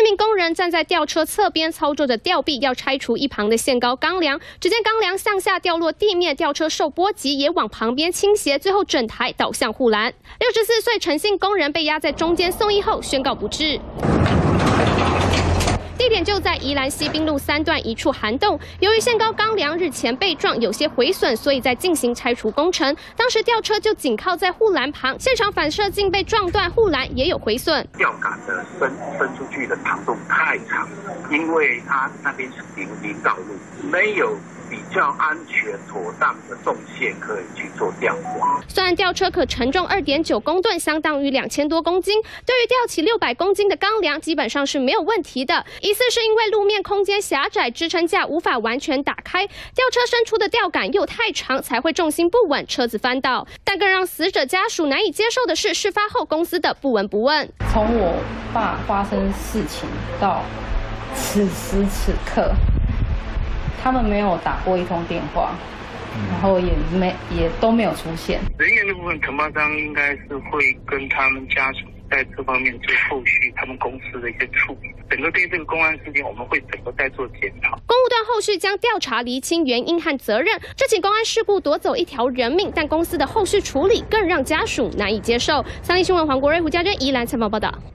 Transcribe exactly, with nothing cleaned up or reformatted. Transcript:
名工人站在吊车侧边操作着吊臂，要拆除一旁的限高钢梁。只见钢梁向下掉落地面，吊车受波及也往旁边倾斜，最后整台倒向护栏。六十四岁陈姓工人被压在中间送医后宣告不治。 地点就在宜兰西滨路三段一处涵洞，由于限高钢梁日前被撞，有些毁损，所以在进行拆除工程。当时吊车就紧靠在护栏旁，现场反射镜被撞断，护栏也有毁损。 吊杆的伸伸出去的长度太长，因为它那边是平行道路，没有 比较安全妥当的动线可以去做吊挂。 虽然吊车可承重 二点九公吨，相当于两千多公斤，对于吊起六百公斤的钢梁，基本上是没有问题的。疑似是因为路面空间狭窄，支撑架无法完全打开，吊车伸出的吊杆又太长，才会重心不稳，车子翻倒。但更让死者家属难以接受的是，事发后公司的不闻不问。 从我爸发生事情到此时此刻， 他们没有打过一通电话，然后也没也都没有出现。 人员的部分，承包商应该是会跟他们家属在这方面做后续他们公司的一些处理。整个对这个公安事件，我们会整个再做检讨。 公务段后续将调查厘清原因和责任。这起公安事故夺走一条人命，但公司的后续处理更让家属难以接受。三立新闻黄国瑞、胡家珍、宜兰采访报道。